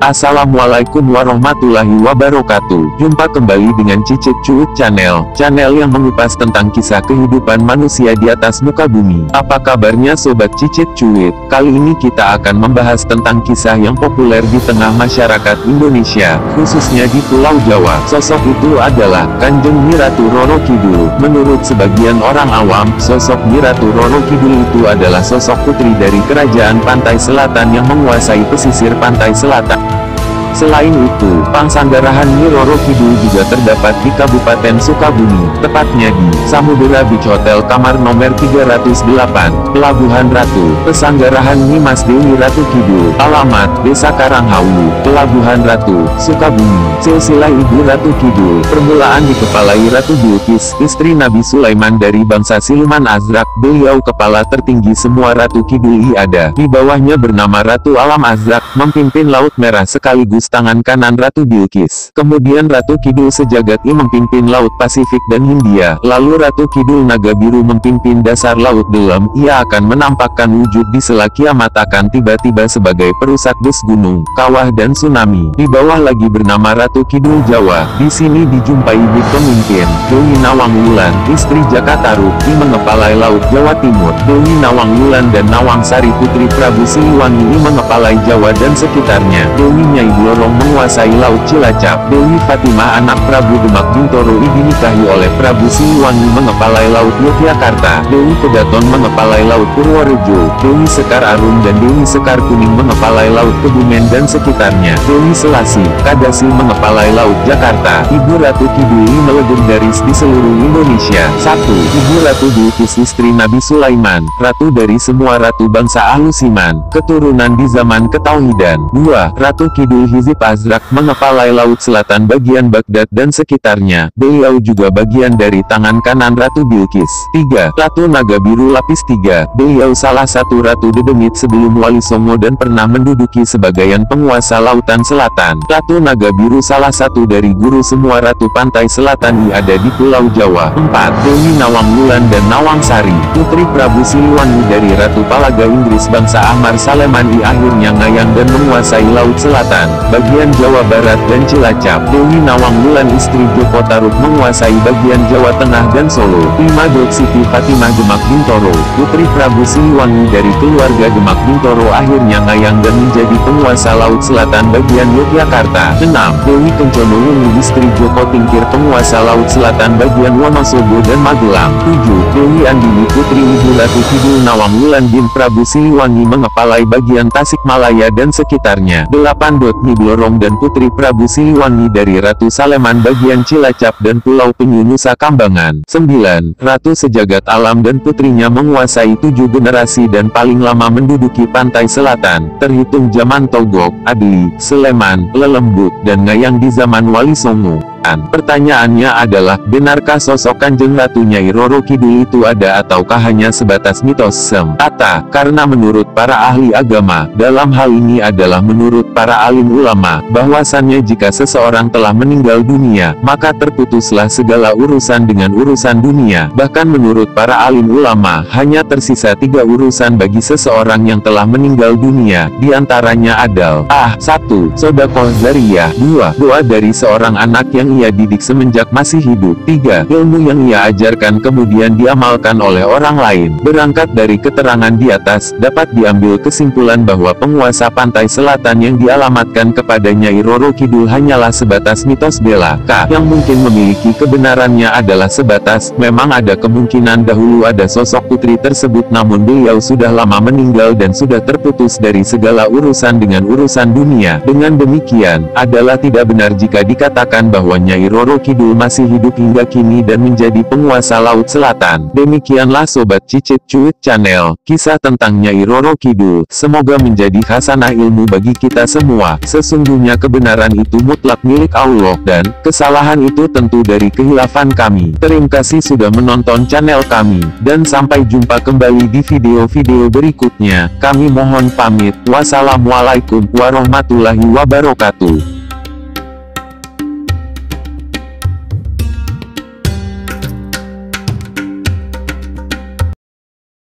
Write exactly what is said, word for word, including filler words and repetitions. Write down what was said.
Assalamualaikum warahmatullahi wabarakatuh. Jumpa kembali dengan Cicit Cuit Channel, channel yang mengupas tentang kisah kehidupan manusia di atas muka bumi. Apa kabarnya Sobat Cicit Cuit? Kali ini kita akan membahas tentang kisah yang populer di tengah masyarakat Indonesia, khususnya di Pulau Jawa. Sosok itu adalah Kanjeng Nyi Ratu Roro Kidul. Menurut sebagian orang awam, sosok Nyi Ratu Roro Kidul itu adalah sosok putri dari Kerajaan Pantai Selatan yang menguasai pesisir pantai selatan. Selain itu, Pangsanggarahan Nyi Roro Kidul juga terdapat di Kabupaten Sukabumi, tepatnya di Samudera Beach Hotel kamar nomor tiga ratus delapan, Pelabuhan Ratu. Pesanggarahan Nyi Mas Dewi Ratu Kidul, alamat Desa Karanghawu, Pelabuhan Ratu, Sukabumi. Silsilah Ibu Ratu Kidul, permulaan dikepalai Ratu Bilqis, istri Nabi Sulaiman dari bangsa Siluman Azrak. Beliau kepala tertinggi semua Ratu Kidul ada. Di bawahnya bernama Ratu Alam Azrak, memimpin Laut Merah sekaligus tangan kanan Ratu Bilqis. Kemudian Ratu Kidul Sejagat I memimpin Laut Pasifik dan Hindia. Lalu Ratu Kidul Naga Biru memimpin dasar Laut Dalam. Ia akan menampakkan wujud di sela kiamat akan tiba-tiba sebagai perusak des gunung, kawah dan tsunami. Di bawah lagi bernama Ratu Kidul Jawa. Di sini dijumpai ibu pemimpin, Dewi Nawang Wulan, istri Jakataru, I mengepalai Laut Jawa Timur. Dewi Nawang Wulan dan Nawang Sari putri Prabu Siliwangi I mengepalai Jawa dan sekitarnya. Dewi Nyai Blorong menguasai Laut Cilacap. Dewi Fatimah anak Prabu Demak Bintoro I dinikahi oleh Prabu Siliwangi mengepalai Laut Yogyakarta. Dewi Pedaton mengepalai Laut Purworejo. Dewi Sekar Arum dan Dewi Sekar Kuning mengepalai Laut Kebumen dan sekitarnya. Dewi Selasih, Kadasi mengepalai Laut Jakarta. Ibu Ratu Kidul lima legendaris di seluruh Indonesia. satu. Ibu Ratu Bilqis istri Nabi Sulaiman, ratu dari semua ratu bangsa Ahlusiman, keturunan di zaman ketauhidan. dua. Ratu Kidul Hizib Azrak mengepalai Laut Selatan bagian Baghdad dan sekitarnya. Beliau juga bagian dari tangan kanan Ratu Bilqis. tiga. Ratu Naga Biru Lapis tiga. Beliau salah satu Ratu Dedemit sebelum Wali Songo dan pernah menduduki sebagian penguasa Lautan Selatan. Ratu Naga Biru salah satu dari guru semua Ratu Pantai Selatan yang ada di Pulau Jawa. empat. Dewi Nawang Wulan dan Nawang Sari, putri Prabu Siliwangi dari Ratu Palaga Inggris bangsa Ahmar Saleman I akhirnya ngayang dan menguasai Laut Selatan, bagian Jawa Barat dan Cilacap. Dewi Nawang Wulan istri Joko Tarub menguasai bagian Jawa Tengah dan Solo. lima. Dok Siti Fatimah Demak Bintoro, putri Prabu Siliwangi dari keluarga Demak Bintoro akhirnya ngayang dan menjadi penguasa Laut Selatan bagian Yogyakarta. enam. Dewi Kencono Wungu istri Joko Tingkir penguasa Laut Selatan bagian Wonosobo dan Magelang. tujuh. Dewi Andini putri Ibu Ratu Kidul Nawang Wulan bin Prabu Siliwangi mengepalai bagian Tasikmalaya dan sekitarnya. delapan. Dot Nyi Blorong dan putri Prabu Siliwangi dari Ratu Saleman bagian Cilacap dan Pulau Penyu Nusa Kambangan. sembilan. Ratu Sejagat Alam dan putrinya menguasai tujuh generasi dan paling lama menduduki pantai selatan, terhitung zaman Togog, Adli, Sleman, Lelembut, dan Ngayang di zaman Wali Songo. Pertanyaannya adalah, benarkah sosok Kanjeng Ratu Nyai Roro Kidul itu ada ataukah hanya sebatas mitos semata? Karena menurut para ahli agama, dalam hal ini adalah menurut para alim ulama, bahwasannya jika seseorang telah meninggal dunia, maka terputuslah segala urusan dengan urusan dunia. Bahkan menurut para alim ulama, hanya tersisa tiga urusan bagi seseorang yang telah meninggal dunia, diantaranya adalah: satu. Sedekah jariyah. dua. Doa dari seorang anak yang ia didik semenjak masih hidup. tiga. Ilmu yang ia ajarkan kemudian diamalkan oleh orang lain. Berangkat dari keterangan di atas, dapat diambil kesimpulan bahwa penguasa pantai selatan yang dialamatkan kepada Nyai Roro Kidul hanyalah sebatas mitos belaka, yang mungkin memiliki kebenarannya adalah sebatas, memang ada kemungkinan dahulu ada sosok putri tersebut namun beliau sudah lama meninggal dan sudah terputus dari segala urusan dengan urusan dunia. Dengan demikian, adalah tidak benar jika dikatakan bahwa Nyai Roro Kidul masih hidup hingga kini dan menjadi penguasa Laut Selatan. Demikianlah Sobat Cicit Cuit Channel, kisah tentang Nyai Roro Kidul. Semoga menjadi hasanah ilmu bagi kita semua. Sesungguhnya kebenaran itu mutlak milik Allah, dan kesalahan itu tentu dari khilafan kami. Terima kasih sudah menonton channel kami, dan sampai jumpa kembali di video-video berikutnya. Kami mohon pamit. Wassalamualaikum warahmatullahi wabarakatuh.